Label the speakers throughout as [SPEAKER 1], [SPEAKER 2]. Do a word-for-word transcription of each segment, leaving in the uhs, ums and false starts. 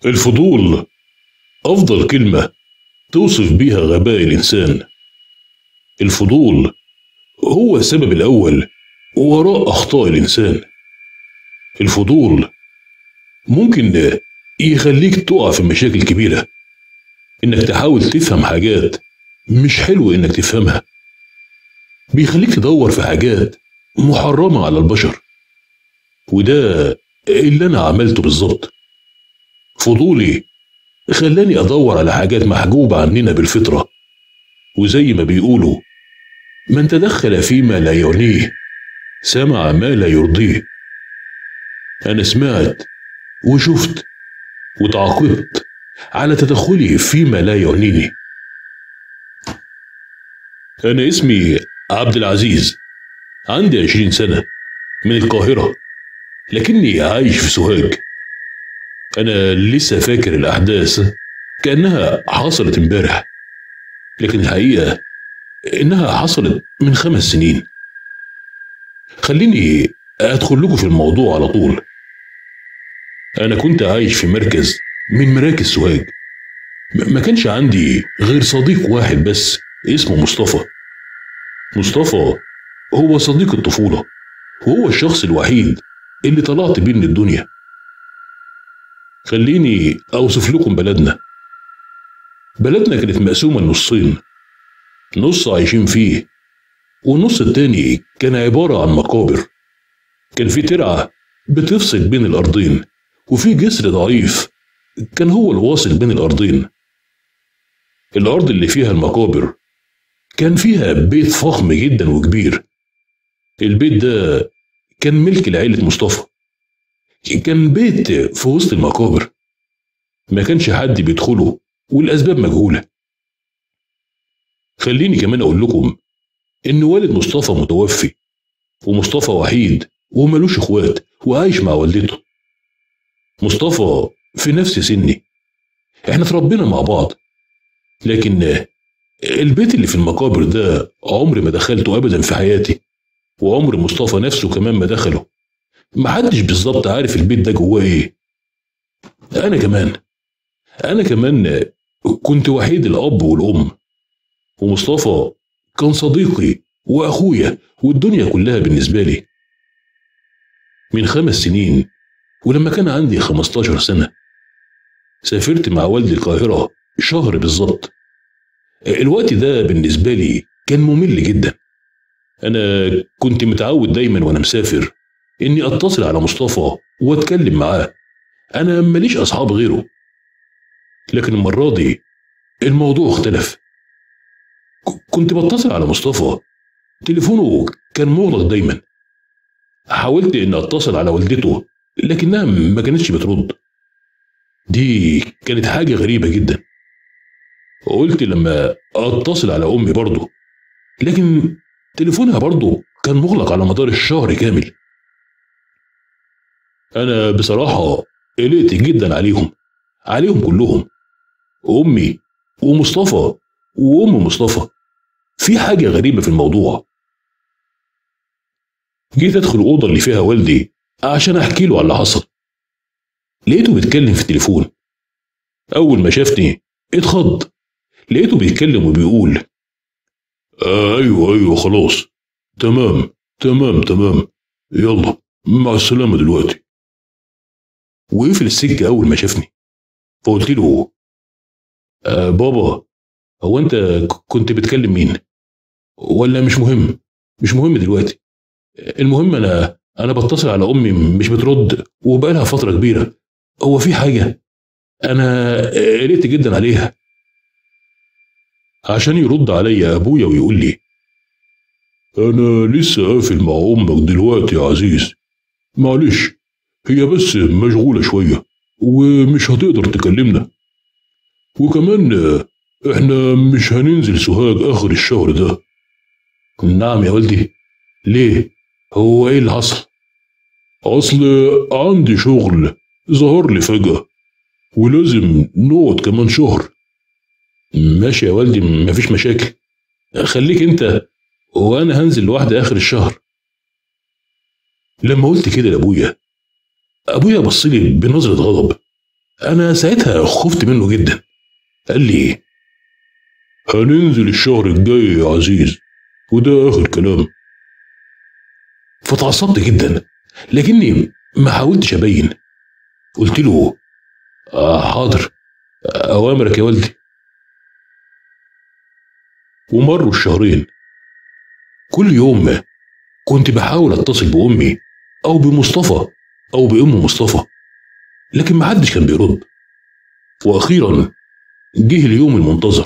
[SPEAKER 1] الفضول أفضل كلمة توصف بيها غباء الإنسان. الفضول هو السبب الأول وراء أخطاء الإنسان. الفضول ممكن يخليك تقع في مشاكل كبيرة، إنك تحاول تفهم حاجات مش حلو إنك تفهمها، بيخليك تدور في حاجات محرمة على البشر، وده اللي أنا عملته بالظبط. فضولي خلاني أدور على حاجات محجوبة عننا بالفطرة، وزي ما بيقولوا من تدخل فيما لا يعنيه سمع ما لا يرضيه. أنا سمعت وشفت وتعاقبت على تدخلي فيما لا يعنيني. أنا اسمي عبد العزيز، عندي عشرين سنة، من القاهرة، لكني عايش في سوهاج. أنا لسه فاكر الأحداث كأنها حصلت امبارح، لكن الحقيقة إنها حصلت من خمس سنين. خليني أدخل لكم في الموضوع على طول. أنا كنت عايش في مركز من مراكز سوهاج، ما كانش عندي غير صديق واحد بس اسمه مصطفى. مصطفى هو صديق الطفولة، وهو الشخص الوحيد اللي طلعت بيه من الدنيا. خليني أوصف لكم بلدنا. بلدنا كانت مقسومة نصين، نص عايشين فيه والنص التاني كان عبارة عن مقابر. كان في ترعة بتفصل بين الأرضين، وفي جسر ضعيف كان هو الواصل بين الأرضين. الأرض اللي فيها المقابر كان فيها بيت فخم جدا وكبير. البيت ده كان ملك لعيلة مصطفى، كان بيت في وسط المقابر، ما كانش حد بيدخله والأسباب مجهولة. خليني كمان أقول لكم إن والد مصطفى متوفي، ومصطفى وحيد وملوش إخوات وعايش مع والدته. مصطفى في نفس سني، إحنا اتربينا مع بعض، لكن البيت اللي في المقابر ده عمري ما دخلته أبدا في حياتي، وعمر مصطفى نفسه كمان ما دخله. محدش بالظبط عارف البيت ده جواه إيه. أنا كمان أنا كمان كنت وحيد الأب والأم، ومصطفى كان صديقي وأخويا والدنيا كلها بالنسبة لي. من خمس سنين ولما كان عندي خمستاشر سنة سافرت مع والدي القاهرة شهر بالظبط. الوقت ده بالنسبة لي كان ممل جدا. أنا كنت متعود دايما وأنا مسافر إني أتصل على مصطفى وأتكلم معاه، أنا ماليش أصحاب غيره. لكن المرة دي الموضوع اختلف. كنت بتصل على مصطفى، تليفونه كان مغلق دايما. حاولت إن أتصل على والدته لكنها ما كانتش بترد. دي كانت حاجة غريبة جدا. قلت لما أتصل على أمي برضه، لكن تليفونها برضه كان مغلق على مدار الشهر كامل. أنا بصراحة قلقت جدا عليهم عليهم كلهم، أمي ومصطفى وأم مصطفى. في حاجة غريبة في الموضوع. جيت أدخل الأوضة اللي فيها والدي عشان أحكي له على اللي حصل. لقيته بيتكلم في التليفون. أول ما شافني اتخض، لقيته بيتكلم وبيقول آه أيوه أيوه خلاص، تمام تمام تمام، يلا مع السلامة دلوقتي. وقفل السكة أول ما شافني. فقلت له آه بابا، هو أنت كنت بتكلم مين؟ ولا مش مهم مش مهم دلوقتي. المهم أنا أنا بتصل على أمي مش بترد وبقالها فترة كبيرة. هو في حاجة؟ أنا قلقت جدا عليها. عشان يرد عليا أبويا ويقول لي أنا لسه قافل مع أمك دلوقتي يا عزيز، معلش هي بس مشغولة شوية ومش هتقدر تكلمنا، وكمان إحنا مش هننزل سوهاج آخر الشهر ده. نعم يا والدي، ليه؟ هو إيه اللي حصل؟ أصل عندي شغل ظهر لي فجأة ولازم نقعد كمان شهر. ماشي يا والدي، مفيش مشاكل، خليك انت وانا هنزل لوحدي اخر الشهر. لما قلت كده لابويا، ابويا بصلي بنظرة غضب. انا ساعتها خفت منه جدا. قال لي هننزل الشهر الجاي يا عزيز، وده اخر كلام. فتعصبت جدا، لكني ما حاولتش ابين. قلت له آه حاضر، اوامرك يا والدي. ومروا الشهرين. كل يوم كنت بحاول اتصل بامي او بمصطفى او بام مصطفى، لكن محدش كان بيرد. واخيرا جه اليوم المنتظر.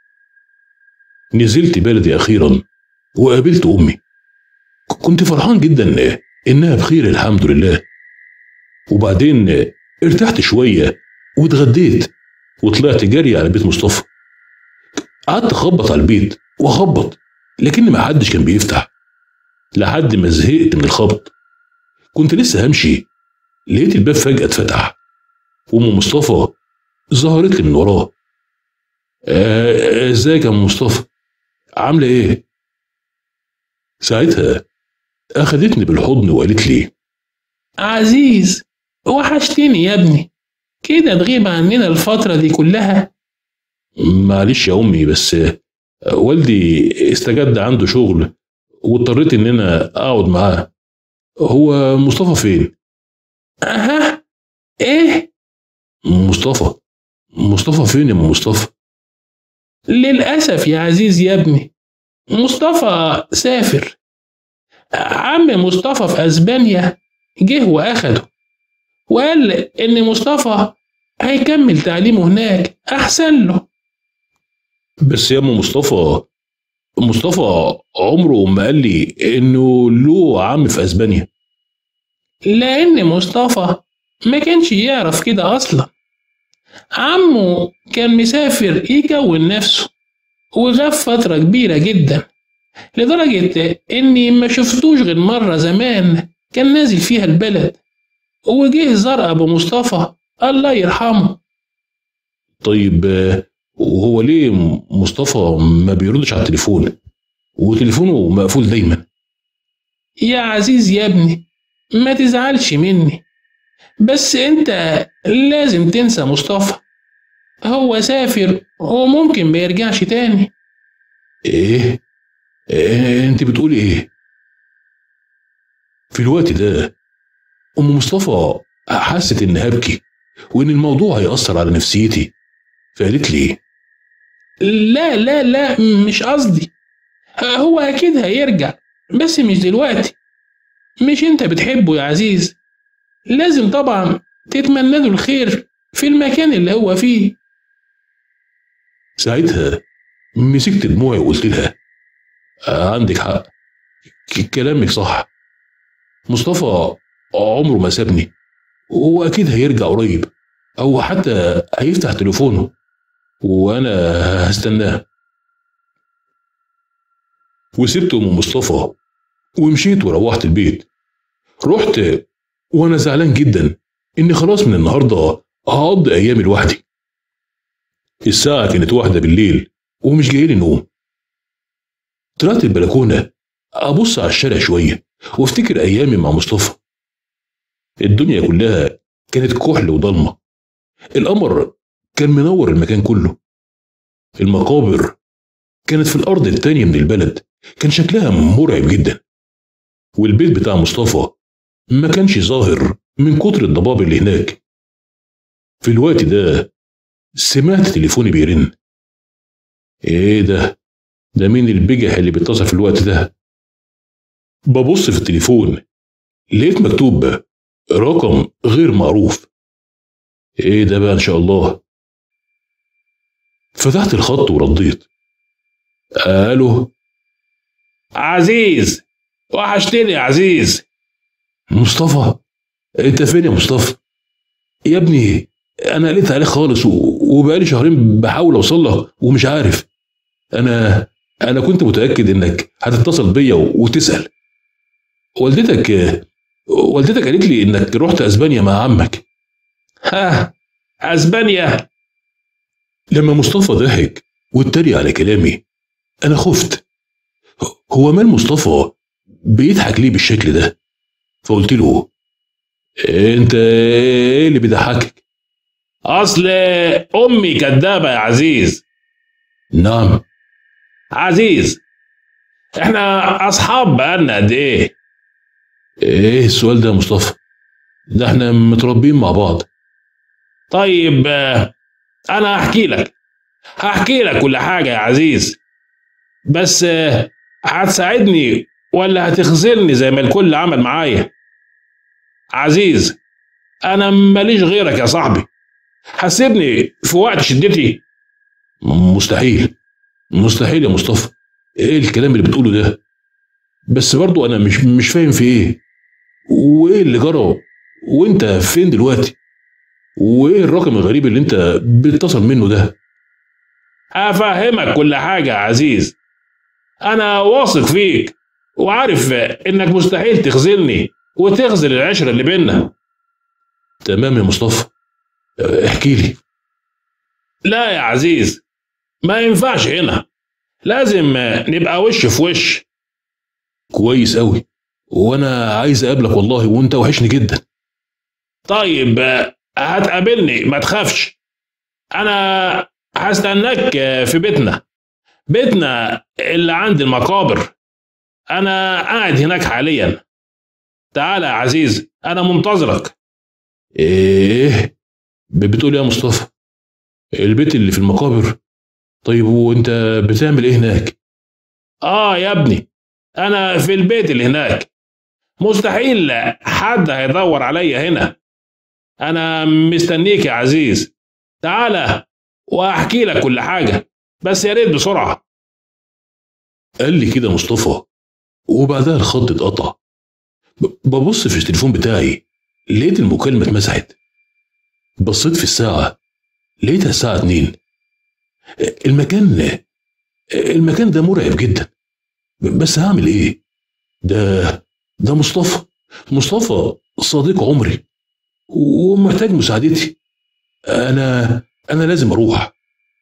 [SPEAKER 1] نزلت بلدي اخيرا وقابلت امي. كنت فرحان جدا انها بخير الحمد لله. وبعدين ارتحت شويه واتغديت وطلعت جري على بيت مصطفى. قعدت اخبط على البيت واخبط، لكن ما حدش كان بيفتح لحد ما زهقت من الخبط. كنت لسه همشي لقيت الباب فجأة اتفتح، وام مصطفى ظهرت لي من وراه. ازيك يا ام مصطفى، عامله ايه؟ ساعتها اخدتني بالحضن وقالت لي
[SPEAKER 2] عزيز، وحشتني يا ابني، كده تغيب عننا الفترة دي كلها.
[SPEAKER 1] معلش يا امي، بس والدي استجد عنده شغل واضطريت ان انا اقعد معاه. هو مصطفى فين؟
[SPEAKER 2] اها، ايه؟
[SPEAKER 1] مصطفى مصطفى فين يا ام مصطفى؟
[SPEAKER 2] للأسف يا عزيز يا ابني، مصطفى سافر. عم مصطفى في اسبانيا جه واخده، وقال ان مصطفى هيكمل تعليمه هناك احسن له.
[SPEAKER 1] بس يا ام مصطفى، مصطفى عمره ما قال لي انه له عم في اسبانيا.
[SPEAKER 2] لان مصطفى ما كانش يعرف كده اصلا. عمه كان مسافر يكون نفسه، وغاب فترة كبيرة جدا، لدرجة اني ما شفتوش غير مرة زمان كان نازل فيها البلد، وجه زار ابو مصطفى الله يرحمه.
[SPEAKER 1] طيب وهو ليه مصطفى ما بيردش على التليفون وتليفونه مقفول دايما؟
[SPEAKER 2] يا عزيز يا ابني، ما تزعلش مني، بس انت لازم تنسى مصطفى. هو سافر وممكن ما يرجعش تاني.
[SPEAKER 1] ايه, إيه انت بتقولي ايه؟ في الوقت ده ام مصطفى حست ان هبكي وان الموضوع هيأثر على نفسيتي، فقالت لي
[SPEAKER 2] لا لا لا، مش قصدي، هو اكيد هيرجع، بس مش دلوقتي. مش انت بتحبه يا عزيز؟ لازم طبعا تتمنى له الخير في المكان اللي هو فيه.
[SPEAKER 1] ساعتها مسكت دموعي وقلت لها عندك حق، كلامك صح. مصطفى عمره ما سابني، واكيد هيرجع قريب، او حتى هيفتح تليفونه وانا هستناه. وسبت ام مصطفى ومشيت وروحت البيت. رحت وانا زعلان جدا اني خلاص من النهارده هقضي ايامي لوحدي. الساعه كانت واحدة بالليل ومش جايلي نوم. طلعت البلكونه ابص على الشارع شويه وافتكر ايامي مع مصطفى. الدنيا كلها كانت كحل وضلمه، القمر كان منور المكان كله. المقابر كانت في الارض التانية من البلد، كان شكلها مرعب جدا. والبيت بتاع مصطفى ما كانش ظاهر من كتر الضباب اللي هناك. في الوقت ده سمعت تليفوني بيرن. ايه ده؟ ده مين البجح اللي بيتصل في الوقت ده؟ ببص في التليفون لقيت مكتوب رقم غير معروف. ايه ده بقى ان شاء الله؟ فتحت الخط ورديت. الو
[SPEAKER 2] عزيز، وحشتني يا عزيز.
[SPEAKER 1] مصطفى، انت فين يا مصطفى؟ يا ابني انا قلت عليك خالص وبقالي شهرين بحاول اوصل لك ومش عارف. انا انا كنت متاكد انك هتتصل بيا وتسال. والدتك والدتك قالت لي انك رحت اسبانيا مع عمك.
[SPEAKER 2] ها، اسبانيا؟
[SPEAKER 1] لما مصطفى ضحك واتريق على كلامي انا خفت. هو مال مصطفى بيضحك ليه بالشكل ده؟ فقلت له انت ايه اللي بيضحكك؟
[SPEAKER 2] اصل امي كدابه يا عزيز.
[SPEAKER 1] نعم.
[SPEAKER 2] عزيز، احنا اصحاب بقالنا قد ايه؟
[SPEAKER 1] ايه السؤال ده يا مصطفى؟ ده احنا متربيين مع بعض.
[SPEAKER 2] طيب انا هحكي لك هحكي لك كل حاجه يا عزيز، بس هتساعدني ولا هتخذلني زي ما الكل عمل معايا؟ عزيز، انا ماليش غيرك يا صاحبي، حسبني في وقت شدتي.
[SPEAKER 1] مستحيل مستحيل يا مصطفى، ايه الكلام اللي بتقوله ده؟ بس برضو انا مش مش فاهم في ايه، وايه اللي جرى، وانت فين دلوقتي، وايه الرقم الغريب اللي انت بتتصل منه ده؟
[SPEAKER 2] هفهمك كل حاجه يا عزيز، انا واثق فيك وعارف انك مستحيل تخذلني وتخذل العشره اللي بينا.
[SPEAKER 1] تمام يا مصطفى، احكي لي.
[SPEAKER 2] لا يا عزيز، ما ينفعش هنا، لازم نبقى وش في وش.
[SPEAKER 1] كويس قوي، وانا عايز اقابلك والله، وانت وحشني جدا.
[SPEAKER 2] طيب هتقابلني ما تخافش، انا هستناك في بيتنا بيتنا اللي عند المقابر، انا قاعد هناك حاليا. تعال يا عزيز، انا منتظرك.
[SPEAKER 1] ايه بتقول يا مصطفى؟ البيت اللي في المقابر؟ طيب وانت بتعمل ايه هناك؟
[SPEAKER 2] اه يا ابني، انا في البيت اللي هناك، مستحيل حد هيدور عليا هنا. انا مستنيك يا عزيز، تعالى واحكي لك كل حاجه، بس يا ريت بسرعه.
[SPEAKER 1] قال لي كده مصطفى، وبعدها الخط اتقطع. ببص في التليفون بتاعي، لقيت المكالمه اتمسحت. بصيت في الساعه، لقيتها الساعه اتنين. المكان المكان ده مرعب جدا، بس هعمل ايه؟ ده ده مصطفى مصطفى صديق عمري، ومحتاج مساعدتي. انا انا لازم اروح.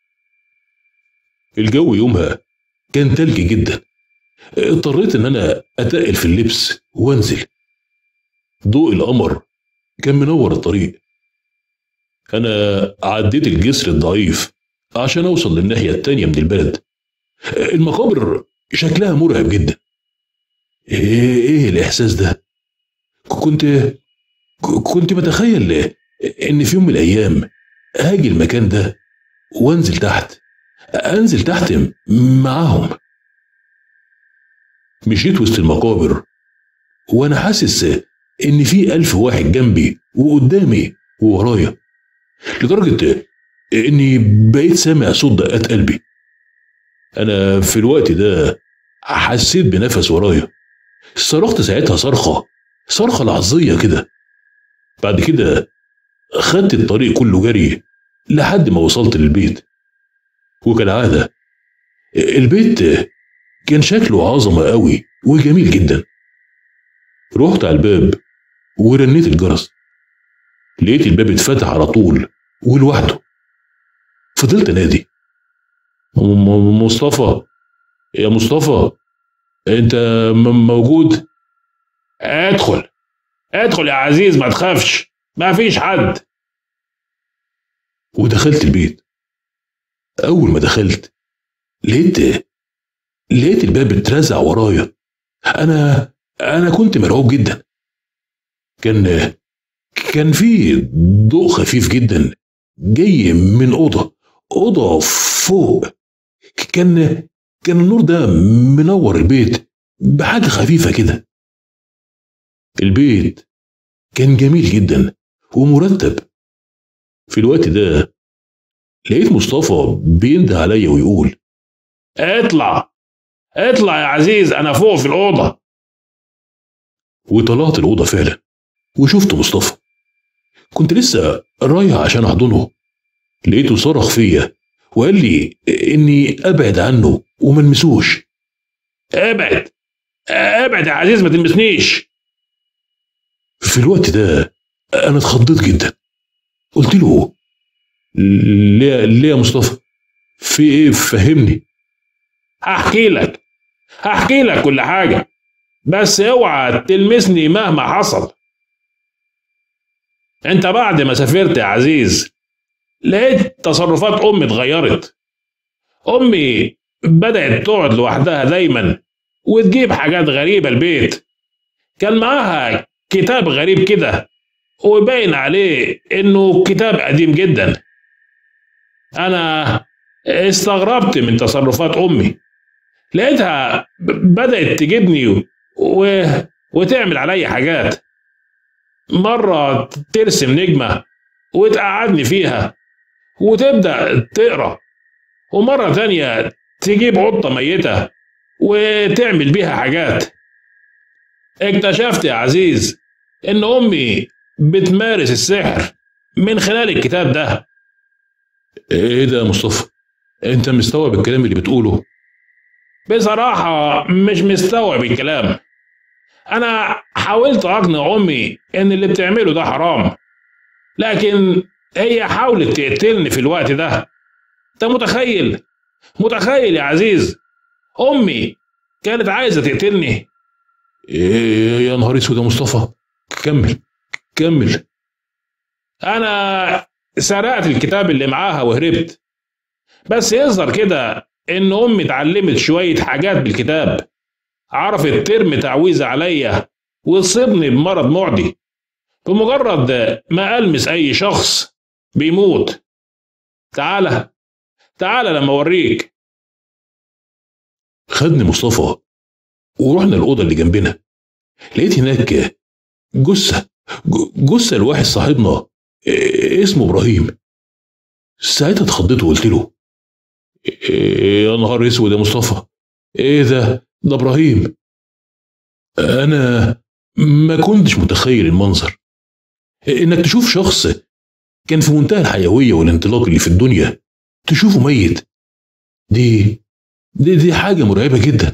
[SPEAKER 1] الجو يومها كان تلج جدا، اضطريت ان انا اتقل في اللبس وانزل. ضوء القمر كان منور الطريق. انا عديت الجسر الضعيف عشان اوصل للناحيه التانيه من البلد. المقابر شكلها مرعب جدا. ايه, إيه الاحساس ده؟ كنت كنت بتخيل ان في يوم من الايام هاجي المكان ده وانزل تحت انزل تحت معاهم. مشيت وسط المقابر وانا حاسس ان في الف واحد جنبي وقدامي وورايا، لدرجة اني بقيت سامع صوت دقات قلبي. انا في الوقت ده حسيت بنفس ورايا، صرخت ساعتها صرخة صرخة لحظية كده. بعد كده خدت الطريق كله جري لحد ما وصلت للبيت. وكالعادة البيت كان شكله عظمة قوي وجميل جدا. رحت على الباب ورنيت الجرس، لقيت الباب اتفتح على طول ولوحده. فضلت انادي: مصطفى، يا مصطفى، انت موجود؟
[SPEAKER 2] ادخل ادخل يا عزيز، ما تخافش، ما فيش حد.
[SPEAKER 1] ودخلت البيت. اول ما دخلت لقيت لقيت الباب اترزع ورايا. انا انا كنت مرعوب جدا. كان كان في ضوء خفيف جدا جاي من اوضه اوضه فوق. كان كان النور ده منور البيت بحاجه خفيفه كده. البيت كان جميل جدا ومرتب. في الوقت ده لقيت مصطفى بينده عليا ويقول:
[SPEAKER 2] اطلع اطلع يا عزيز، انا فوق في الاوضه.
[SPEAKER 1] وطلعت الاوضه فعلا وشفت مصطفى. كنت لسه رايح عشان احضنه، لقيته صرخ فيا وقال لي اني ابعد عنه وما المسوش.
[SPEAKER 2] ابعد ابعد يا عزيز، ما تلمسنيش.
[SPEAKER 1] في الوقت ده انا اتخضيت جدا. قلت له: ليه ليه يا مصطفى؟ في ايه؟ فهمني.
[SPEAKER 2] هحكي لك هحكي لك كل حاجه، بس اوعى تلمسني مهما حصل. انت بعد ما سافرت يا عزيز لقيت تصرفات أمي اتغيرت. أمي بدأت تقعد لوحدها دايما وتجيب حاجات غريبة البيت. كان معاها كتاب غريب كده وباين عليه إنه كتاب قديم جدا. أنا استغربت من تصرفات أمي، لقيتها بدأت تجيبني و... وتعمل علي حاجات. مرة ترسم نجمة وتقعدني فيها وتبدأ تقرأ، ومرة تانية تجيب قطة ميتة وتعمل بيها حاجات. اكتشفت يا عزيز إن أمي بتمارس السحر من خلال الكتاب ده.
[SPEAKER 1] ايه ده يا مصطفى؟ انت مستوعب الكلام اللي بتقوله؟
[SPEAKER 2] بصراحة مش مستوعب الكلام. أنا حاولت أقنع أمي إن اللي بتعمله ده حرام، لكن هي حاولت تقتلني في الوقت ده. أنت متخيل؟ متخيل يا عزيز؟ أمي كانت عايزة تقتلني.
[SPEAKER 1] إيه يا نهار اسود يا مصطفى، كمل كمل.
[SPEAKER 2] أنا سرقت الكتاب اللي معاها وهربت، بس يظهر كده إن أمي اتعلمت شوية حاجات بالكتاب، عرفت ترمي تعويذة عليا وتصيبني بمرض معدي بمجرد ما ألمس أي شخص بيموت. تعالى تعالى لما أوريك.
[SPEAKER 1] خدني مصطفى ورحنا الأوضة اللي جنبنا. لقيت هناك جثة جثة لواحد صاحبنا اسمه إبراهيم. ساعتها اتخضيت وقلت له إيه يا نهار اسود يا مصطفى، ايه ده؟ ده إبراهيم. أنا ما كنتش متخيل المنظر، إنك تشوف شخص كان في منتهى الحيوية والانطلاق اللي في الدنيا تشوفه ميت. دي دي, دي حاجة مرعبة جدا.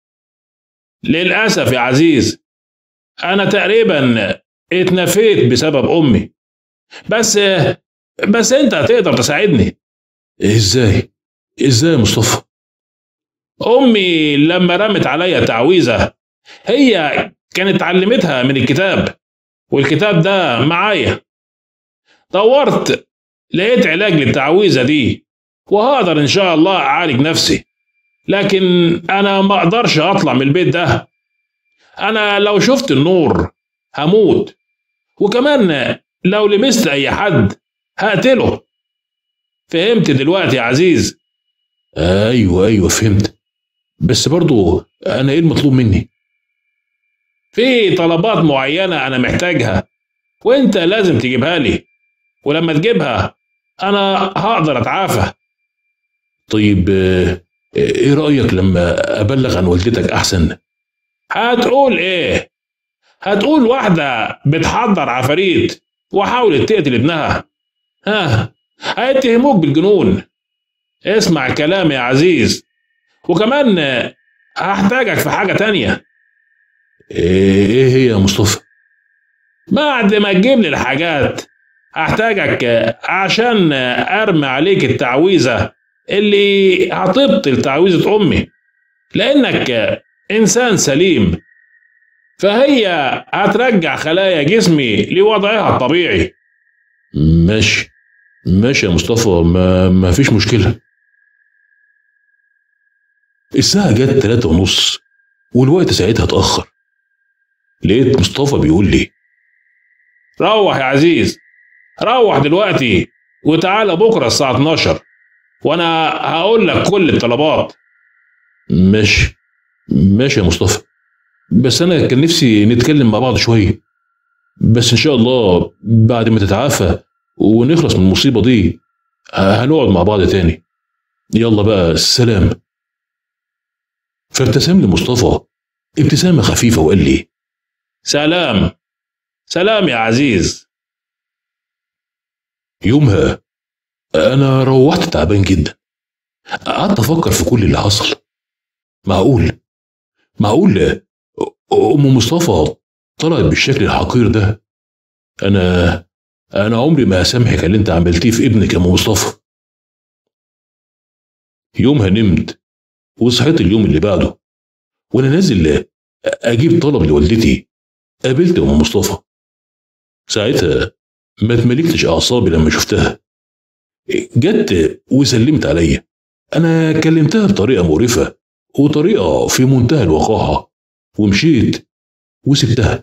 [SPEAKER 2] للأسف يا عزيز أنا تقريبا اتنفيت بسبب أمي، بس بس أنت هتقدر تساعدني.
[SPEAKER 1] إزاي؟ إزاي يا مصطفى؟
[SPEAKER 2] أمي لما رمت عليا تعويذة هي كانت علمتها من الكتاب، والكتاب ده معايا. دورت لقيت علاج للتعويذة دي، وهقدر إن شاء الله أعالج نفسي، لكن أنا ما أقدرش أطلع من البيت ده. أنا لو شفت النور هموت، وكمان لو لمست أي حد هقتله. فهمت دلوقتي يا عزيز؟
[SPEAKER 1] أيوة أيوة فهمت، بس برضو أنا إيه المطلوب مني؟
[SPEAKER 2] في طلبات معينة أنا محتاجها وإنت لازم تجيبها لي، ولما تجيبها أنا هقدر أتعافى.
[SPEAKER 1] طيب إيه رأيك لما أبلغ عن والدتك أحسن؟
[SPEAKER 2] هتقول إيه؟ هتقول واحدة بتحضر عفاريت وحاولت تقتل ابنها. ها، هيتهموك بالجنون. اسمع كلامي يا عزيز، وكمان هحتاجك في حاجة تانية.
[SPEAKER 1] ايه هي يا مصطفى؟
[SPEAKER 2] بعد ما تجيب لي الحاجات هحتاجك عشان ارمي عليك التعويذة اللي هتبطل تعويذة امي، لانك انسان سليم، فهي هترجع خلايا جسمي لوضعها الطبيعي.
[SPEAKER 1] ماشي ماشي يا مصطفى، ما, ما فيش مشكلة. الساعة جت تلاتة ونص والوقت ساعتها اتأخر. لقيت مصطفى بيقول لي
[SPEAKER 2] روح يا عزيز، روح دلوقتي وتعالى بكرة الساعة اتناشر وانا هقول لك كل الطلبات.
[SPEAKER 1] ماشي ماشي يا مصطفى، بس انا كان نفسي نتكلم مع بعض شوية، بس ان شاء الله بعد ما تتعافى ونخلص من المصيبة دي هنقعد مع بعض تاني. يلا بقى السلام. فابتسم لي مصطفى ابتسامة خفيفة وقال لي
[SPEAKER 2] سلام سلام يا عزيز.
[SPEAKER 1] يومها أنا روحت تعبان جدا، قعدت أفكر في كل اللي حصل. معقول معقول أم مصطفى طلعت بالشكل الحقير ده؟ أنا أنا عمري ما هسامحك اللي أنت عملتيه في ابنك يا أم مصطفى. يومها نمت وصحيت اليوم اللي بعده، وأنا نازل أجيب طلب لوالدتي قابلت أم مصطفى. ساعتها ما تملكتش أعصابي لما شفتها، جت وسلمت عليا. انا كلمتها بطريقه مقرفه وطريقه في منتهى الوقاحه، ومشيت وسبتها.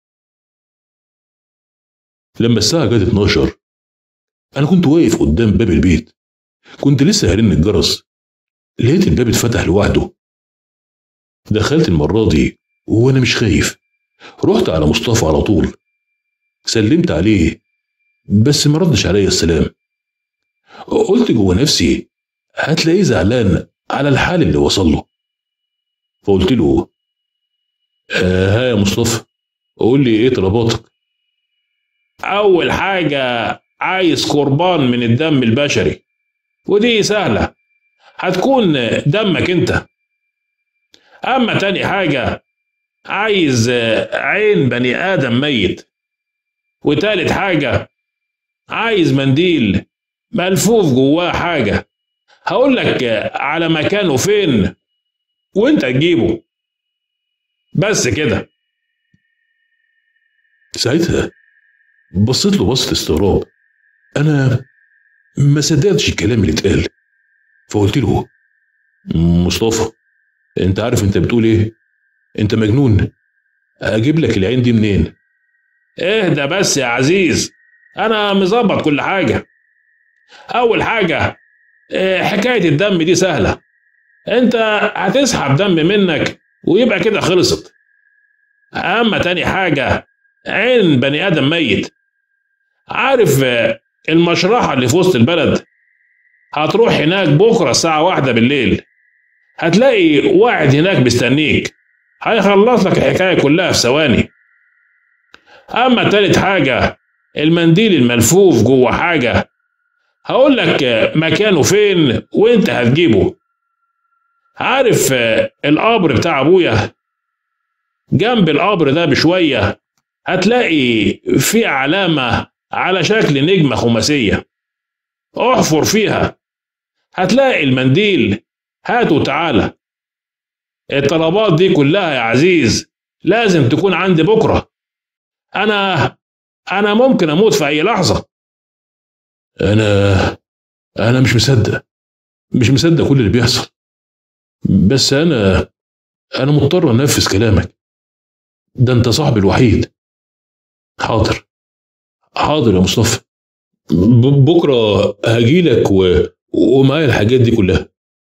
[SPEAKER 1] لما الساعه جت اتناشر انا كنت واقف قدام باب البيت، كنت لسه هرن الجرس، لقيت الباب اتفتح لوحده. دخلت المره دي وانا مش خايف، رحت على مصطفى على طول، سلمت عليه بس ما ردش عليا السلام. قلت جوه نفسي هتلاقيه زعلان على الحال اللي وصل له، فقلت له آه ها يا مصطفى، قول لي ايه طلباتك؟
[SPEAKER 2] اول حاجة عايز قربان من الدم البشري، ودي سهلة، هتكون دمك انت. اما تاني حاجة عايز عين بني ادم ميت، وتالت حاجة عايز منديل ملفوف جواه حاجة، هقول لك على مكانه فين وانت تجيبه، بس كده.
[SPEAKER 1] ساعتها بصيت له بصة استغراب، انا ما صدقتش الكلام اللي اتقال، فقلت له مصطفى انت عارف انت بتقول ايه؟ انت مجنون، اجيب لك العين دي منين؟
[SPEAKER 2] اهدى بس يا عزيز، انا مظبط كل حاجة. اول حاجة حكاية الدم دي سهلة، انت هتسحب دم منك ويبقى كده خلصت. اما تاني حاجة عين بني ادم ميت، عارف المشرحة اللي في وسط البلد؟ هتروح هناك بكرة الساعة واحدة بالليل، هتلاقي واحد هناك مستنيك، هيخلص لك الحكاية كلها في ثواني. اما تالت حاجة المنديل الملفوف جوه حاجة، هقول لك مكانه فين وانت هتجيبه. عارف القبر بتاع ابويا؟ جنب القبر ده بشوية هتلاقي في علامة على شكل نجمة خماسية، احفر فيها هتلاقي المنديل، هات وتعالى. الطلبات دي كلها يا عزيز لازم تكون عندي بكرة، انا انا ممكن اموت في اي لحظة.
[SPEAKER 1] انا انا مش مصدق مش مصدق كل اللي بيحصل، بس انا انا مضطر انفذ كلامك، ده انت صاحبي الوحيد. حاضر حاضر يا مصطفى، بكره هجيلك و... ومعايا الحاجات دي كلها.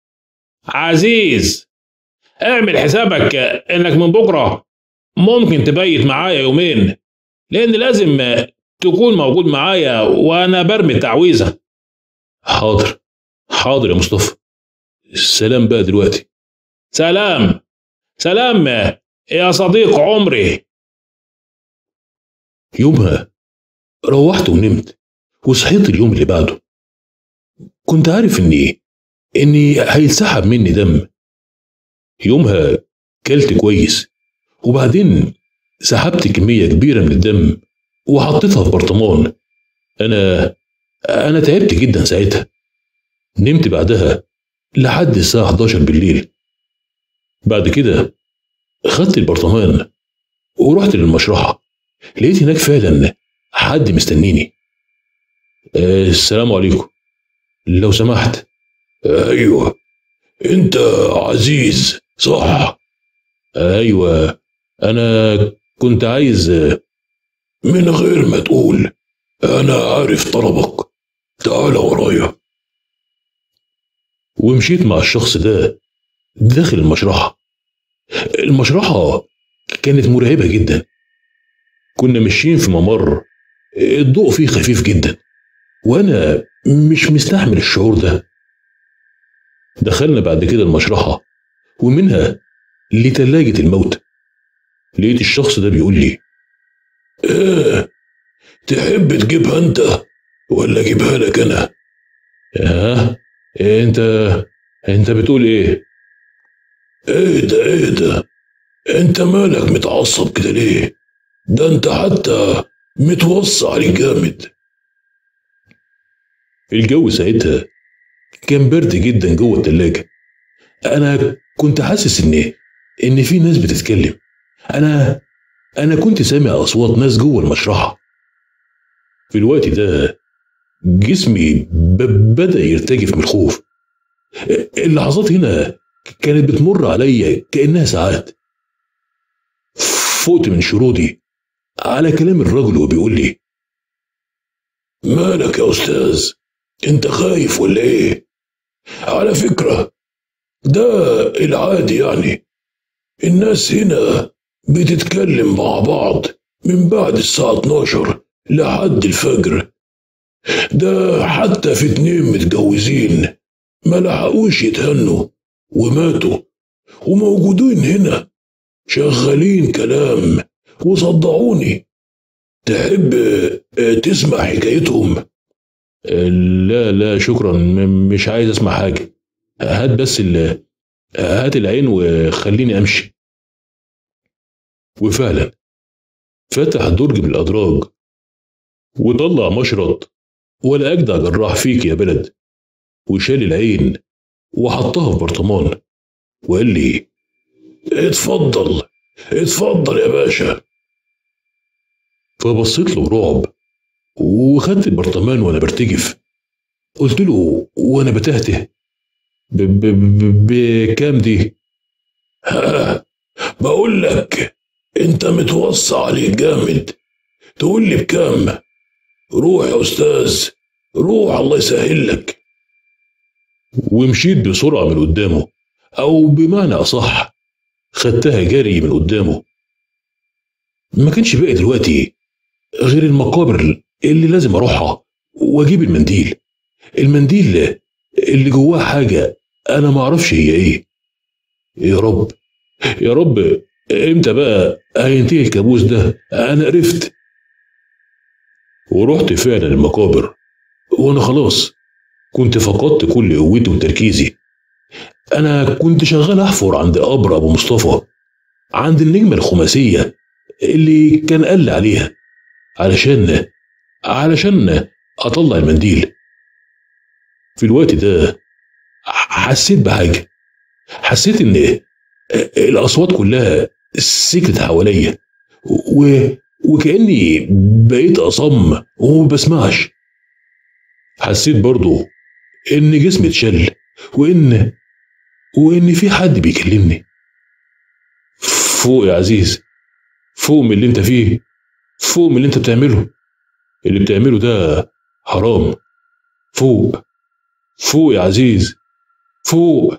[SPEAKER 2] عزيز اعمل حسابك انك من بكره ممكن تبيت معايا يومين، لان لازم تكون موجود معايا وانا برمي التعويذه.
[SPEAKER 1] حاضر حاضر يا مصطفى، السلام بقى دلوقتي.
[SPEAKER 2] سلام سلام يا صديق عمري.
[SPEAKER 1] يومها روحت ونمت، وصحيت اليوم اللي بعده كنت عارف اني اني هيتسحب مني دم. يومها كلت كويس، وبعدين سحبت كمية كبيرة من الدم وحطيتها في برطمان. انا انا تعبت جدا ساعتها، نمت بعدها لحد الساعة حداشر بالليل. بعد كده خدت البرطمان ورحت للمشرحة، لقيت هناك فعلا حد مستنيني. أه السلام عليكم، لو سمحت. ايوه انت عزيز صح؟ ايوه انا كنت عايز. من غير ما تقول انا عارف طلبك، تعال ورايا. ومشيت مع الشخص ده داخل المشرحة. المشرحة كانت مرعبة جدا، كنا ماشيين في ممر الضوء فيه خفيف جدا، وانا مش مستحمل الشعور ده. دخلنا بعد كده المشرحة ومنها لتلاجة الموت. لقيت الشخص ده بيقول لي ايه تحب تجيبها انت ولا اجيبها لك انا؟ اه انت انت بتقول ايه؟ ايه ده ايه ده انت مالك متعصب كده ليه؟ ده انت حتى متوصى عليك جامد. الجو ساعتها كان برد جدا جوه التلاجة، انا كنت حاسس ان ان في ناس بتتكلم. انا انا كنت سامع اصوات ناس جوه المشرحة. في الوقت ده جسمي ب- بدأ يرتجف من الخوف. اللحظات هنا كانت بتمر عليا كأنها ساعات. فقت من شرودي على كلام الرجل وبيقول لي: مالك يا أستاذ؟ أنت خايف ولا إيه؟ على فكرة ده العادي، يعني الناس هنا بتتكلم مع بعض من بعد الساعة اتناشر لحد الفجر. ده حتى في اتنين متجوزين ما لحقوش يتهنوا وماتوا وموجودين هنا شغالين كلام وصدعوني. تحب آه، تسمع حكايتهم؟ لا لا شكرا، م- مش عايز اسمع حاجة. هات بس ال هات العين وخليني امشي. وفعلا فتح درج من الادراج وطلع مشرط ولا اجدع جراح فيك يا بلد، وشال العين وحطها في برطمان وقال لي: اتفضل اتفضل يا باشا. فبصيت له برعب وخدت البرطمان وانا برتجف. قلت له وانا بتهته: ب- ب- ب- بكام دي؟ ها، بقول لك انت متوصى عليك جامد، تقول لي بكام؟ روح يا استاذ، روح الله يسهل لك. ومشيت بسرعة من قدامه، او بمعنى اصح خدتها جري من قدامه. ما كانش باقي دلوقتي غير المقابر اللي لازم اروحها واجيب المنديل. المنديل اللي جواه حاجة انا ما اعرفش هي ايه. يا رب يا رب، امتى بقى هينتهي الكابوس ده؟ انا قرفت. ورحت فعلا المقابر وانا خلاص كنت فقدت كل قوتي وتركيزي. انا كنت شغال احفر عند قبر ابو مصطفى، عند النجمة الخماسية اللي كان قال لي عليها، علشان علشان اطلع المنديل. في الوقت ده حسيت بحاجة. حسيت ان الاصوات كلها سكتت حواليا، و... وكأني بقيت أصم وما بسمعش. حسيت برضو إن جسمي اتشل، وإن وإن في حد بيكلمني: فوق يا عزيز، فوق من اللي أنت فيه، فوق من اللي أنت بتعمله. اللي بتعمله ده حرام. فوق فوق يا عزيز، فوق.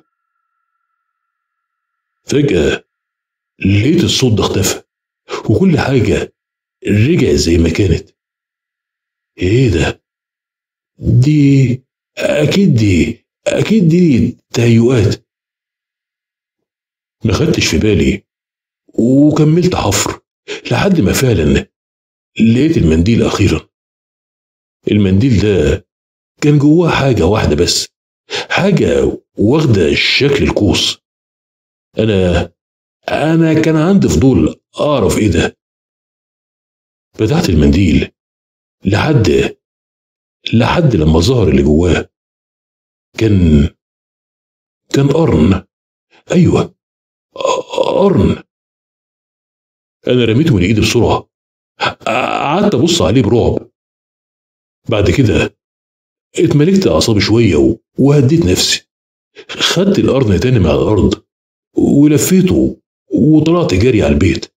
[SPEAKER 1] فجأة لقيت الصوت ده اختفى وكل حاجة رجعت زي ما كانت. إيه ده؟ دي أكيد دي أكيد دي تهيؤات. ما خدتش في بالي وكملت حفر لحد ما فعلا لقيت المنديل أخيرا. المنديل ده كان جواه حاجة واحدة بس، حاجة واخدة شكل القوس. أنا أنا كان عندي فضول أعرف إيه ده. فتحت المنديل لحد لحد لما ظهر اللي جواه. كان كان قرن. أيوه، قرن. أنا رميته من إيدي بسرعة، قعدت أبص عليه برعب. بعد كده اتملكت أعصابي شوية وهديت نفسي. خدت القرن تاني مع الأرض ولفيته وطلعت جري على البيت.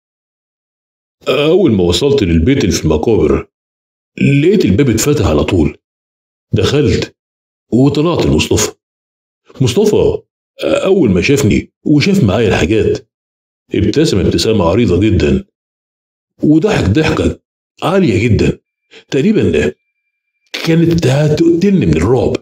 [SPEAKER 1] أول ما وصلت للبيت اللي في المقابر لقيت الباب اتفتح على طول. دخلت وطلعت لمصطفى. مصطفى أول ما شافني وشاف معايا الحاجات ابتسم ابتسامة عريضة جدا وضحك ضحكة عالية جدا، تقريبا كانت هتقتلني من الرعب.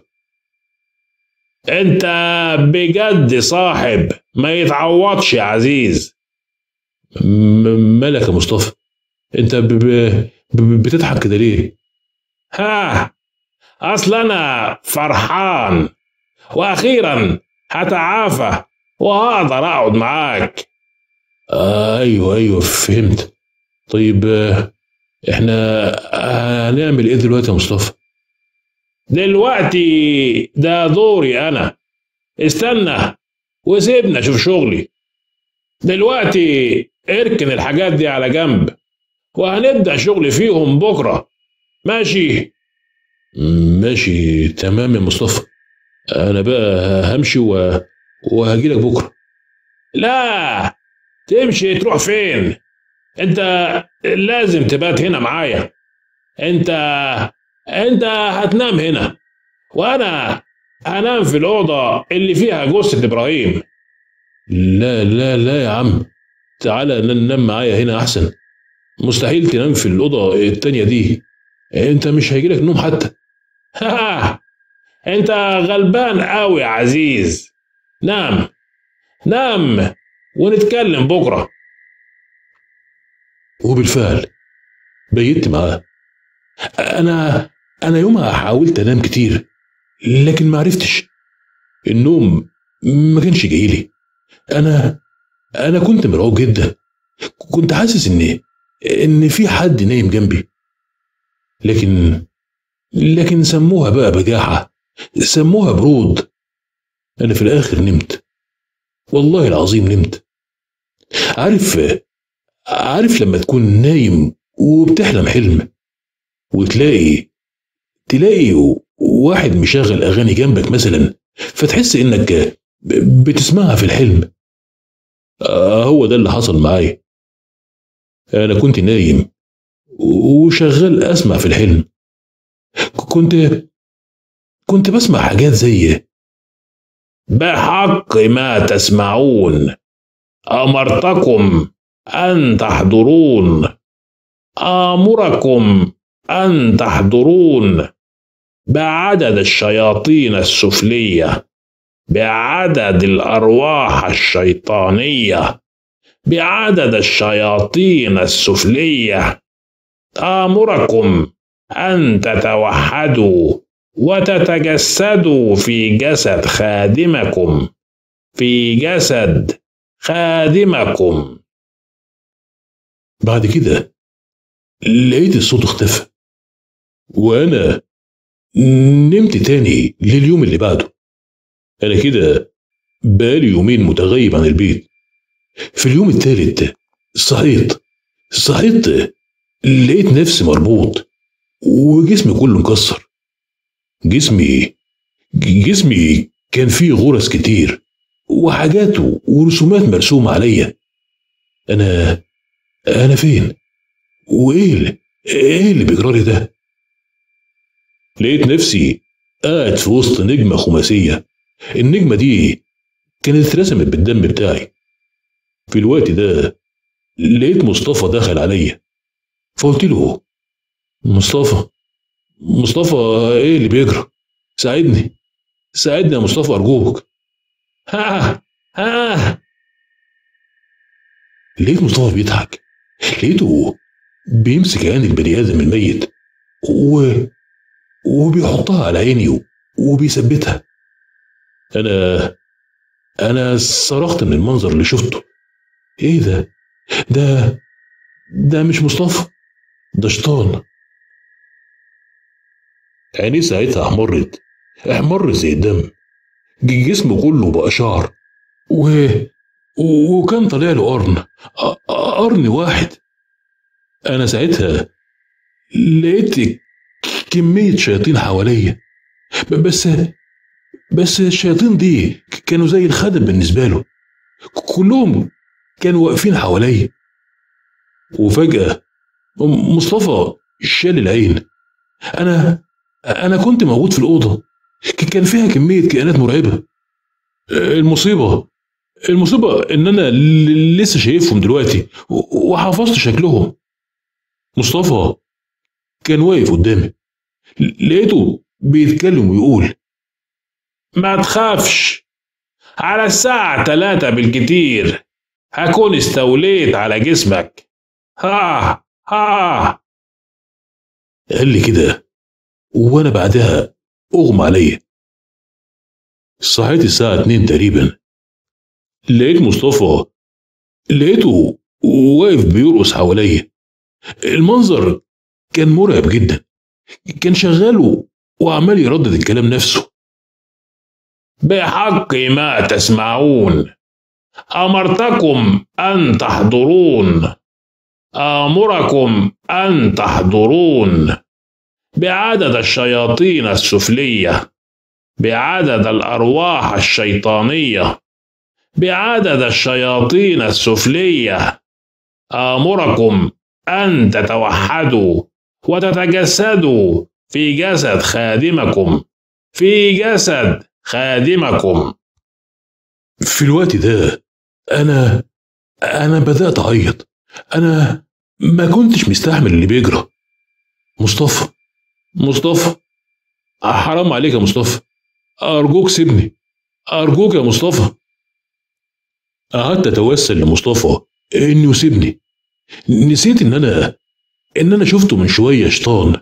[SPEAKER 1] انت بجد صاحب ما يتعوضش يا عزيز. مالك يا مصطفى؟ انت ب... ب... بتضحك كده ليه؟ ها، اصل انا فرحان واخيرا هتعافى وهقدر اقعد معاك. آه ايوه ايوه فهمت. طيب احنا هنعمل ايه دلوقتي يا مصطفى؟ دلوقتي ده دوري انا، استنى وسيبنا اشوف شغلي. دلوقتي اركن الحاجات دي على جنب وهنبدأ شغل فيهم بكرة، ماشي؟ ماشي تمام يا مصطفى، انا بقى همشي و... وهجيلك بكره.
[SPEAKER 2] لا، تمشي تروح فين؟ انت لازم تبات هنا معايا. انت انت هتنام هنا، وانا هنام في الاوضه اللي فيها جثه ابراهيم.
[SPEAKER 1] لا لا لا يا عم، تعالى ننام معايا هنا احسن. مستحيل تنام في الاوضه التانيه دي، انت مش هيجيلك نوم حتى.
[SPEAKER 2] ها، انت غلبان قوي يا عزيز. نام نام ونتكلم بكره.
[SPEAKER 1] وبالفعل بيت معاه. انا انا يومها حاولت انام كتير لكن ما عرفتش. النوم ما كانش جايلي. انا انا كنت مرعوب جدا، كنت حاسس ان ان في حد نايم جنبي. لكن لكن سموها بقى بجاحة، سموها برود. انا في الاخر نمت، والله العظيم نمت. عارف عارف لما تكون نايم وبتحلم حلم، وتلاقي تلاقي واحد مشغل اغاني جنبك مثلا، فتحس انك بتسمعها في الحلم. آه هو ده اللي حصل معايا. انا كنت نايم وشغال اسمع في الحلم. كنت كنت بسمع حاجات زي:
[SPEAKER 2] بحق ما تسمعون أمرتكم أن تحضرون، آمركم أن تحضرون بعدد الشياطين السفلية، بعدد الأرواح الشيطانية، بعدد الشياطين السفلية. آمركم أن تتوحدوا وتتجسدوا في جسد خادمكم، في جسد خادمكم.
[SPEAKER 1] بعد كده لقيت الصوت اختفى، وانا نمت تاني لليوم اللي بعده. انا كده بقالي يومين متغيب عن البيت. في اليوم التالت صحيت صحيت لقيت نفسي مربوط وجسمي كله مكسر. جسمي جسمي كان فيه غرز كتير وحاجات ورسومات مرسومة عليا. انا انا فين؟ وايه اللي ايه اللي بيجرالي ده؟ لقيت نفسي قاعد في وسط نجمة خماسية. النجمة دي كانت اترسمت بالدم بتاعي. في الوقت ده لقيت مصطفى دخل عليا، فقلت له: مصطفى مصطفى ايه اللي بيجرى؟ ساعدني ساعدني يا مصطفى ارجوك.
[SPEAKER 2] ها ها
[SPEAKER 1] لقيت مصطفى بيضحك، لقيته بيمسك عين البني ادم الميت و... وبيحطها على عيني وبيثبتها. انا انا صرخت من المنظر اللي شفته. ايه ده؟ ده ده مش مصطفى، ده شيطان. عينيه ساعتها احمرت احمر زي الدم، جسمه كله بقى شعر و... وكان طالع له قرن، قرن واحد. انا ساعتها لقيت كمية شياطين حواليا، بس بس الشياطين دي كانوا زي الخدم بالنسبة له، كلهم كانوا واقفين حواليا. وفجأة مصطفى شال العين. انا انا كنت موجود في الأوضة، كان فيها كمية كائنات مرعبة. المصيبة المصيبة ان انا لسه شايفهم دلوقتي وحفظت شكلهم. مصطفى كان واقف قدامي، لقيته بيتكلم ويقول:
[SPEAKER 2] ما تخافش، على الساعة تلاتة بالكتير هكون استوليت على جسمك. ها ها.
[SPEAKER 1] قال لي كده وانا بعدها اغمى عليا. صحيت الساعة اتنين تقريبا، لقيت مصطفى لقيته واقف بيرقص حواليا. المنظر كان مرعب جدا، كان شغال وعمال يردد الكلام نفسه:
[SPEAKER 2] بحق ما تسمعون أمرتكم أن تحضرون، آمركم أن تحضرون بعدد الشياطين السفلية، بعدد الأرواح الشيطانية، بعدد الشياطين السفلية، آمركم أن تتوحدوا وتتجسدوا في جسد خادمكم، في جسد خادمكم.
[SPEAKER 1] في الوقت ده أنا أنا بدأت أعيط. أنا ما كنتش مستحمل اللي بيجرى. مصطفى مصطفى حرام عليك يا مصطفى، أرجوك سيبني، أرجوك يا مصطفى. قعدت أتوسل لمصطفى إنه يسيبني. نسيت إن أنا إن أنا شفته من شوية شيطان.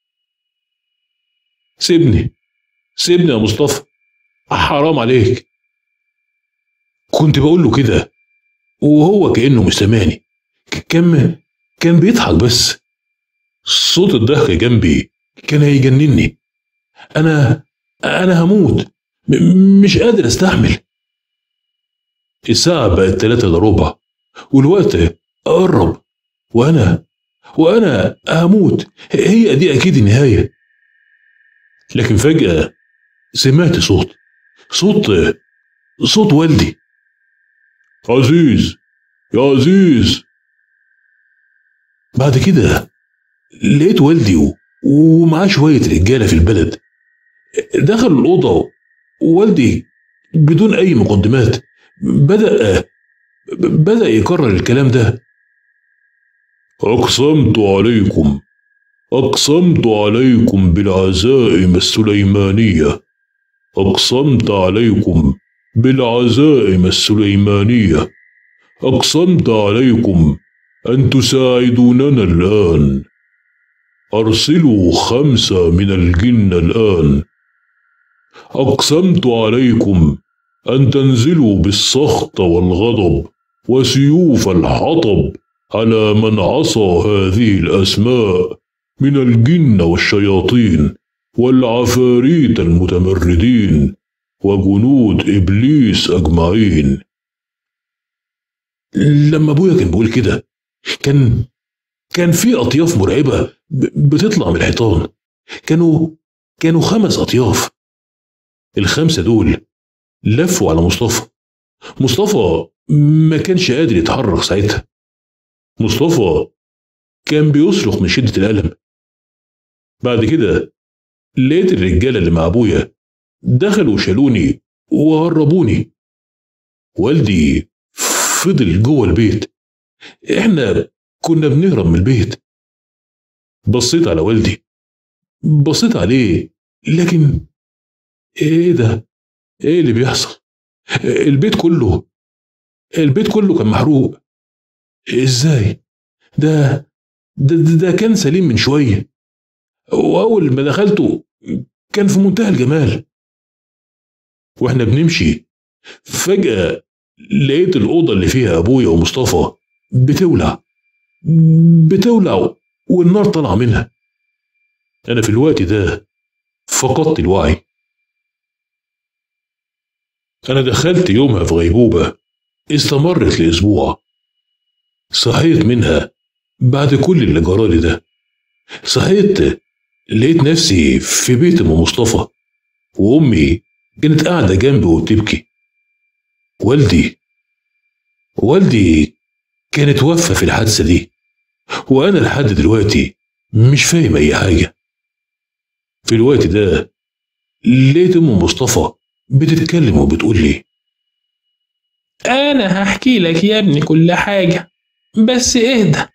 [SPEAKER 1] سيبني سيبني يا مصطفى، حرام عليك. كنت بقول له كده وهو كأنه مش سامعني. كان كان بيضحك بس. صوت الضحك جنبي كان هيجنني. أنا أنا هموت، م- مش قادر أستحمل. الساعة بقت تلاتة إلا ربع والوقت قرب، وأنا وأنا هموت. هي دي أكيد النهاية. لكن فجأة سمعت صوت صوت صوت والدي. عزيز يا عزيز. بعد كده لقيت والدي و- ومعاه شوية رجالة في البلد. دخلوا الأوضة ووالدي بدون أي مقدمات بدأ بدأ يكرر الكلام ده. أقسمت عليكم أقسمت عليكم بالعزائم السليمانية أقسمت عليكم بالعزائم السليمانية أقسمت عليكم أن تساعدوننا الآن. أرسلوا خمسة من الجن الآن. أقسمت عليكم أن تنزلوا بالسخط والغضب وسيوف الحطب على من عصى هذه الأسماء من الجن والشياطين والعفاريت المتمردين وجنود إبليس أجمعين. لما أبويا كان بيقول كده كان كان في أطياف مرعبة ب- بتطلع من الحيطان. كانوا كانوا خمس أطياف. الخمسة دول لفوا على مصطفى. مصطفى ما كانش قادر يتحرك ساعتها. مصطفى كان بيصرخ من شدة الألم. بعد كده لقيت الرجالة اللي مع أبويا دخلوا وشالوني وهربوني. والدي فضل جوه البيت. احنا كنا بنهرب من البيت. بصيت على والدي، بصيت عليه، لكن ايه ده؟ ايه اللي بيحصل؟ البيت كله البيت كله كان محروق. ازاي؟ ده ده, ده, ده كان سليم من شوية، وأول ما دخلته كان في منتهى الجمال. واحنا بنمشي فجأة لقيت الأوضة اللي فيها أبويا ومصطفى بتولع بتولع والنار طالعة منها. أنا في الوقت ده فقدت الوعي. أنا دخلت يومها في غيبوبة استمرت لأسبوع. صحيت منها بعد كل اللي جرالي ده. صحيت لقيت نفسي في بيت أم مصطفى، وأمي كانت قاعدة جنبي وبتبكي. والدي والدي كان اتوفى في الحادثة دي، وأنا لحد دلوقتي مش فاهم أي حاجة. في الوقت ده لقيت أم مصطفى بتتكلم وبتقول لي:
[SPEAKER 2] أنا هحكي لك يا ابني كل حاجة، بس اهدى.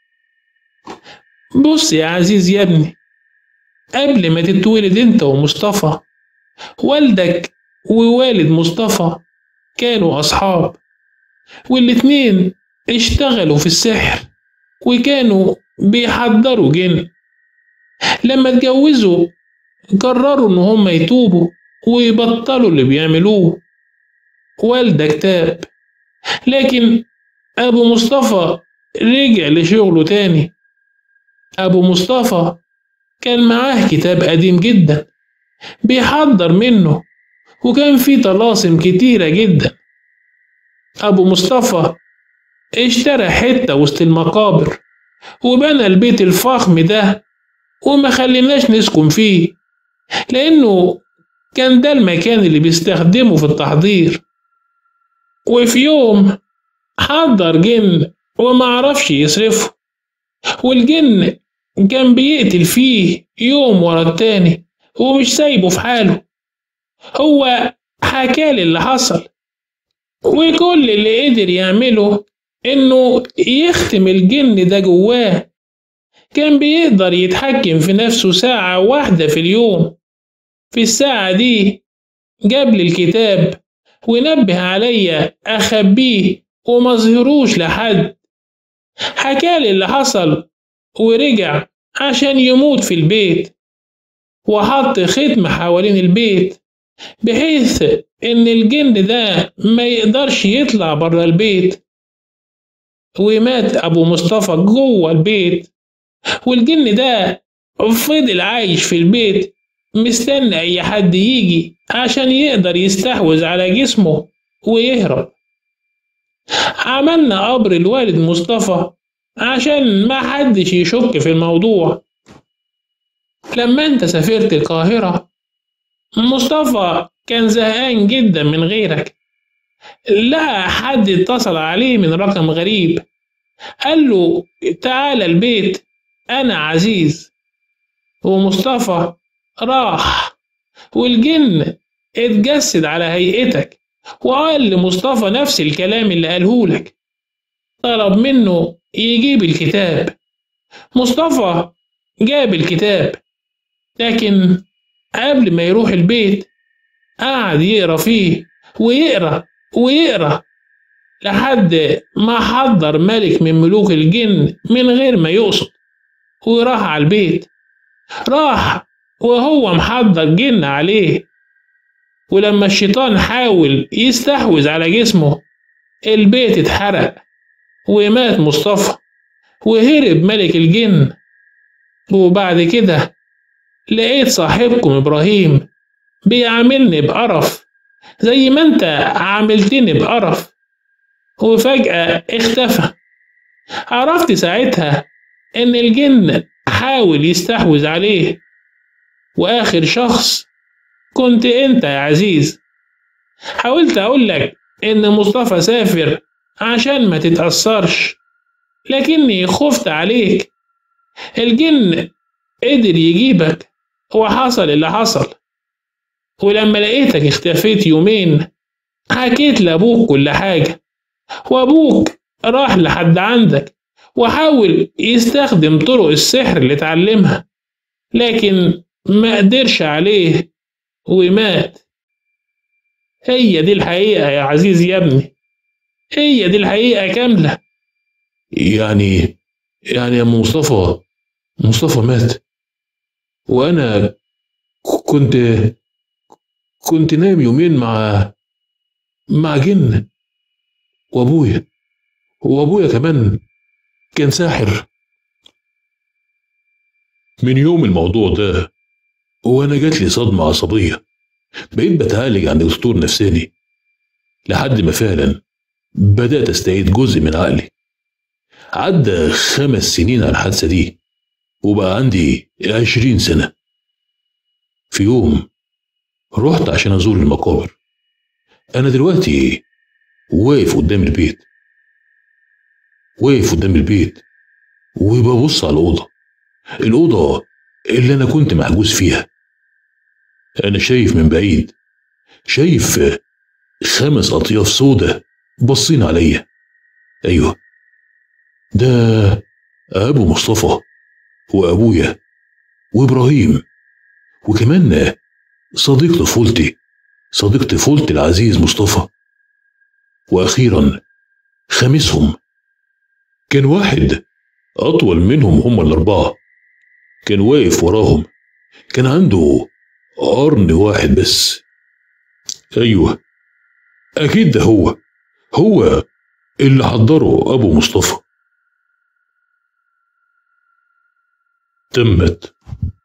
[SPEAKER 2] بص يا عزيز يا ابني، قبل ما تتولد انت ومصطفى، والدك ووالد مصطفى كانوا أصحاب، والاتنين اشتغلوا في السحر وكانوا بيحضروا جن. لما اتجوزوا قرروا ان هم يتوبوا ويبطلوا اللي بيعملوه. والدك تاب، لكن ابو مصطفى رجع لشغله تاني. ابو مصطفى كان معاه كتاب قديم جدا بيحضر منه، وكان فيه طلاسم كتيرة جدا. ابو مصطفى اشترى حتة وسط المقابر وبنى البيت الفخم ده وما خليناش نسكن فيه، لأنه كان ده المكان اللي بيستخدمه في التحضير. وفي يوم حضر جن وما عرفش يصرفه، والجن كان بيقتل فيه يوم ورا التاني ومش سايبه في حاله. هو حكالي اللي حصل، وكل اللي قدر يعمله انه يختم الجن ده جواه. كان بيقدر يتحكم في نفسه ساعة واحدة في اليوم. في الساعة دي جاب لي الكتاب ونبه عليا أخبيه ومظهروش لحد. حكالي اللي حصل ورجع عشان يموت في البيت، وحط ختم حوالين البيت بحيث إن الجن ده ما يقدرش يطلع برا البيت. ومات أبو مصطفى جوه البيت، والجن ده فضل عايش في البيت مستني أي حد يجي عشان يقدر يستحوذ على جسمه ويهرب. عملنا قبر الوالد مصطفى عشان ما حدش يشك في الموضوع. لما انت سافرت القاهرة، مصطفى كان زهقان جدا من غيرك. لقى حد اتصل عليه من رقم غريب، قال له تعال البيت أنا عزيز. ومصطفى راح، والجن اتجسد على هيئتك وقال لمصطفى نفس الكلام اللي قالهولك. طلب منه يجيب الكتاب. مصطفى جاب الكتاب، لكن قبل ما يروح البيت قعد يقرأ فيه ويقرأ ويقرأ لحد ما حضر ملك من ملوك الجن من غير ما يقصد وراح على البيت. راح وهو محضر جن عليه، ولما الشيطان حاول يستحوذ على جسمه البيت اتحرق ومات مصطفى وهرب ملك الجن. وبعد كده لقيت صاحبكم إبراهيم بيعاملني بقرف زي ما انت عاملتني بقرف، وفجأة اختفى. عرفت ساعتها ان الجن حاول يستحوذ عليه، واخر شخص كنت انت يا عزيز. حاولت اقولك ان مصطفى سافر عشان ما تتأثرش، لكني خفت عليك. الجن قدر يجيبك وحصل اللي حصل. ولما لقيتك اختفيت يومين حكيت لأبوك كل حاجة، وأبوك راح لحد عندك وحاول يستخدم طرق السحر اللي اتعلمها، لكن ما قدرش عليه ومات. هي دي الحقيقة يا عزيز يا ابني، هي دي الحقيقة كاملة.
[SPEAKER 1] يعني يعني يا أم مصطفى مصطفى مات، وأنا كنت كنت نايم يومين مع مع جن، وأبويا وأبويا كمان كان ساحر. من يوم الموضوع ده وأنا جات لي صدمة عصبية، بقيت بتعالج عند دكتور نفساني لحد ما فعلا بدأت أستعيد جزء من عقلي. عدى خمس سنين على الحادثة دي وبقى عندي عشرين سنة. في يوم رحت عشان أزور المقابر. أنا دلوقتي واقف قدام البيت واقف قدام البيت وببص على الأوضة الأوضة اللي أنا كنت محجوز فيها. أنا شايف من بعيد، شايف خمس أطياف سودة باصين عليا. أيوه، ده أبو مصطفى وأبويا وإبراهيم، وكمان صديق طفولتي صديق طفولتي العزيز مصطفى. وأخيرا خامسهم كان واحد أطول منهم، هم الأربعة، كان واقف وراهم، كان عنده قرن واحد بس. أيوه، أكيد ده هو هو اللي حضره أبو مصطفى. تمت.